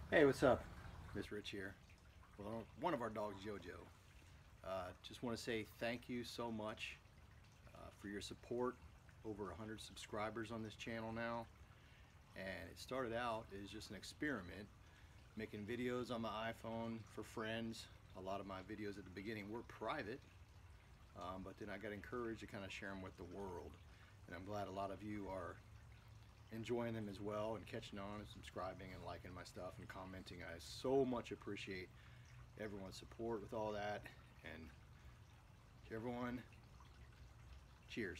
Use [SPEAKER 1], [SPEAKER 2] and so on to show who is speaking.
[SPEAKER 1] Hey, what's up? Miss Rich here. Well, one of our dogs, JoJo. Just want to say thank you so much for your support. Over 100 subscribers on this channel now. And it started out as just an experiment, making videos on my iPhone for friends. A lot of my videos at the beginning were private, but then I got encouraged to kind of share them with the world. And I'm glad a lot of you are enjoying them as well and catching on and subscribing and liking my stuff and commenting. I so much appreciate everyone's support with all that. And to everyone, cheers.